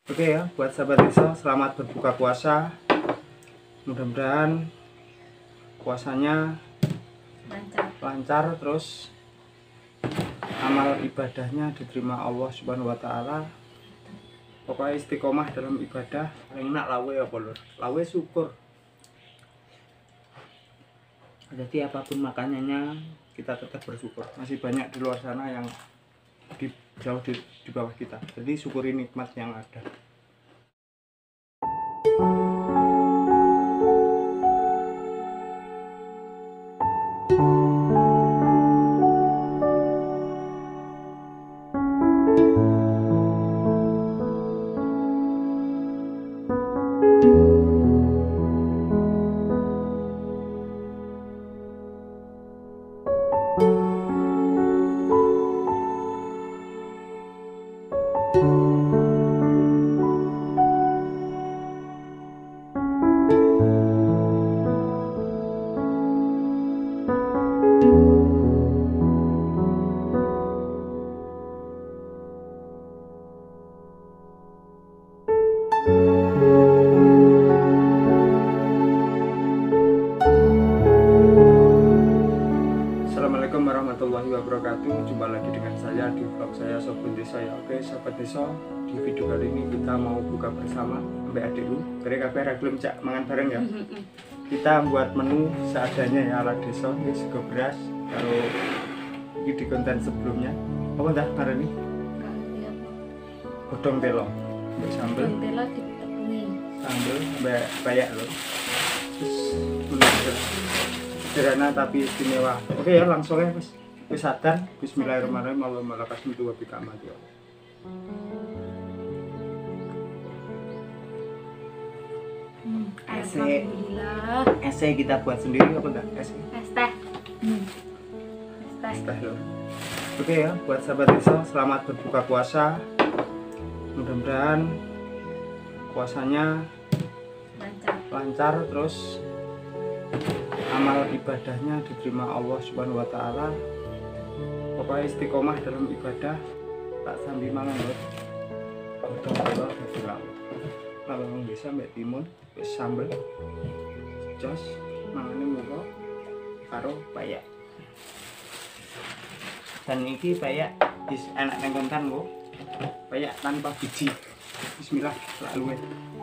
Oke ya, buat sahabat desa, selamat berbuka puasa. Mudah-mudahan puasanya lancar, terus amal ibadahnya diterima Allah Subhanahu wa Ta'ala. Pokoknya istiqomah dalam ibadah. Paling enak lawe apa lur? Lawe syukur. Jadi apapun makanannya kita tetap bersyukur. Masih banyak di luar sana yang jauh di bawah kita. Jadi syukuri nikmat yang ada. Assalamualaikum warahmatullahi wabarakatuh. Jumpa lagi dengan saya di vlog saya Sobat Desa ya. Oke Sobat Desa, di video kali ini kita mau buka bersama sampai adikku. Kira kabeh ra gelem cak mangan bareng ya. Kita buat menu seadanya ya ala desa, ini sego beras karo iki di konten sebelumnya. Apa dah ngarani? Godhong telo. Mbek sambel. Telo ditepungi. Sambel mbek bayak lho. Terus bener. Sederhana tapi istimewa. Oke ya, langsung ya wis sadar. Bismillahirrahmanirrahim. Allahumma lakasmi wa bika amati. Alhamdulillah. Ese kita buat sendiri apa enggak? Ese. Es teh. Es teh loh. Oke ya, buat sahabat desa, selamat berbuka puasa. Mudah-mudahan puasanya lancar, terus amal ibadahnya diterima Allah Subhanahu wa Ta'ala. Pokoknya istiqomah dalam ibadah, tak sambil mangan lho. Godhong telo dadi lauk. Lawang bisa mbek timun, wis sambel. Jos mangane mulo karo payak. Dan iki payak wis enak nang kontan kok. Payak tanpa biji. Bismillah, lalu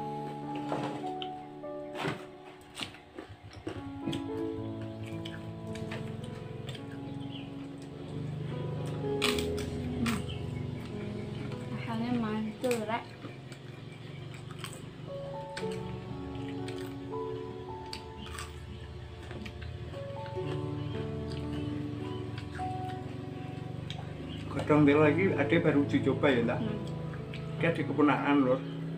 Rasanya mantul, Rek. godhong telo lagi ada baru uji coba ya enggak? Kayak di keponakan lho.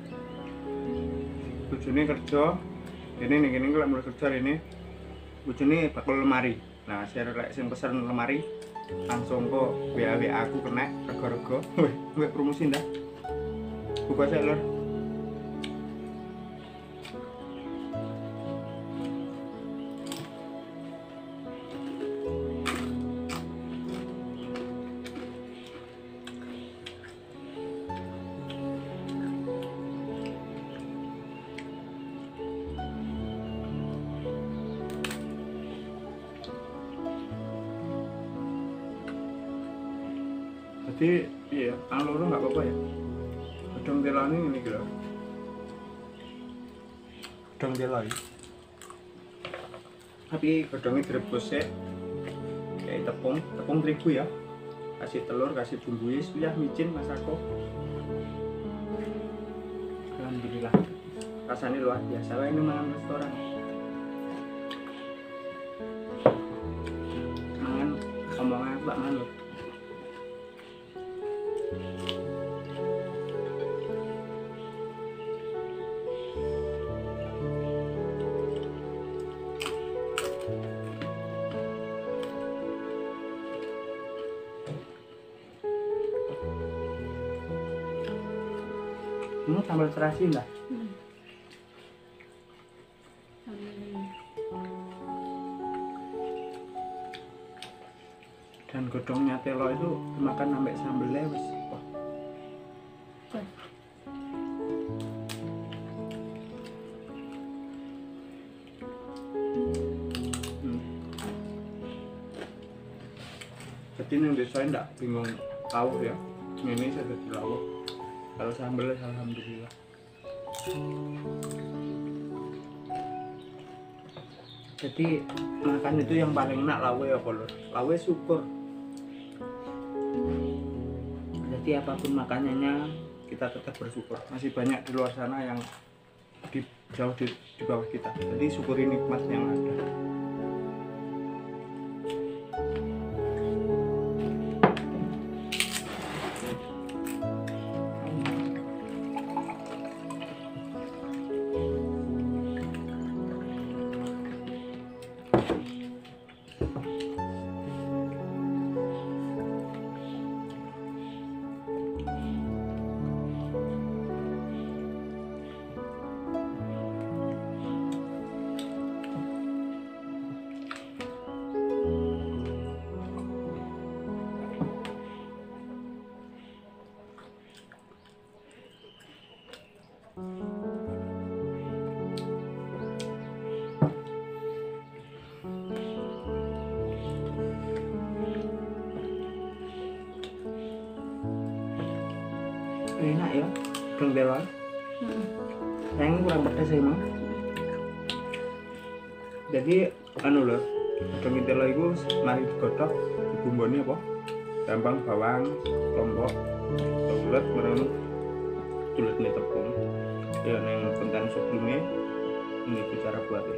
Bojone kerja, ini nih gini kalau mulai kerja ini, bojone bakal lemari. Nah, saya lek sing pesen lemari, langsung kok WA aku kena rego-rego. Weh, promosi ndak? Buka saya lho. Jadi iya, ang loro nggak apa-apa ya. Godhong telo ini gitu. Godhong telo ini. Tapi godhongnya direbus ya. Kayak tepung terigu ya. Kasih telur, kasih bumbu ya, micin masako. Alhamdulillah. Rasanya luar biasa. Ini mangan restoran. Mangan omongan aku gak manut. Ini sambal terasi enggak? Dan godhongnya telo itu makan sampai sambelnya wis. Jadi yang desa enggak bingung lawuh ya. Ini saya jadi lawuh. Kalau sambel alhamdulillah. Jadi makan itu yang paling enak lawuh ya kalau lawuh syukur. Jadi apapun makanannya kita tetap bersyukur. Masih banyak di luar sana yang jauh di bawah kita. Jadi syukuri nikmat yang ada. Enak ya, gembel. Yang kurang pedas ya emang. Jadi anu loh, daging telo itu mari digodhog, dibumboni apa? Gampang bawang, lombok, ulet, mereng, tuletnya tepung. Ya neng konten sebelumnya ini cara buatnya.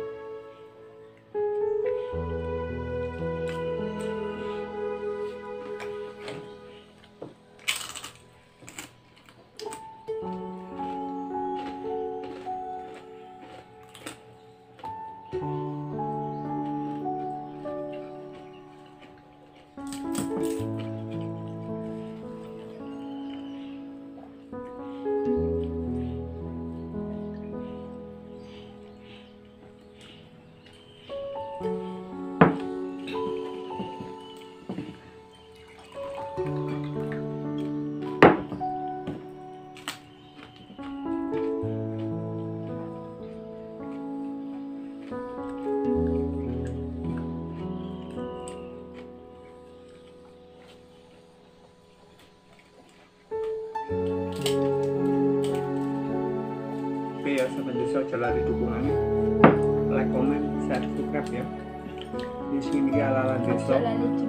Ya sahabat desa jalani dukungannya, like, comment, share, subscribe ya. Di sini ala-ala desa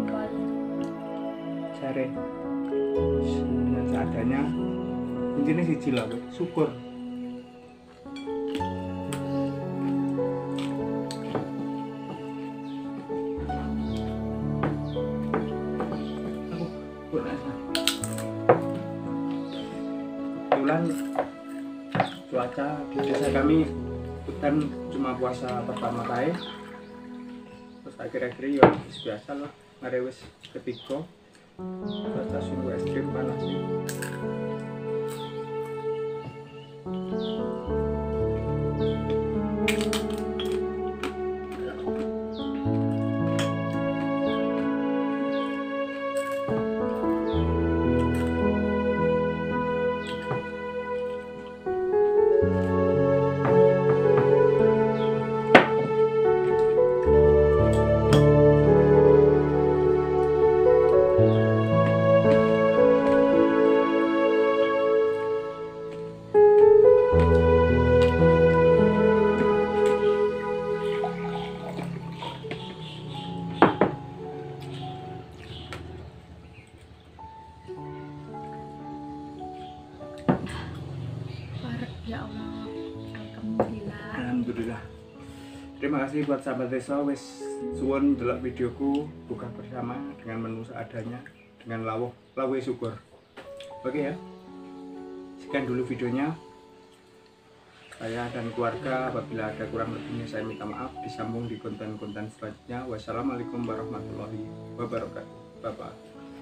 cari dengan seadanya. Intinya siji lah, syukur. Kebetulan cuaca di desa kami hutan cuma puasa pertama kali, terus akhir-akhir ya biasa lah ngarewes ketiga cuaca sungguh ekstrim panas. Ya Allah, alhamdulillah. Alhamdulillah. Terima kasih buat sahabat desa wis suwun delok videoku buka bersama dengan menu seadanya dengan lawuh syukur. Oke ya. Sekian dulu videonya. Saya dan keluarga apabila ada kurang lebihnya saya minta maaf, disambung di konten-konten selanjutnya. Wassalamualaikum warahmatullahi wabarakatuh. Bye bye.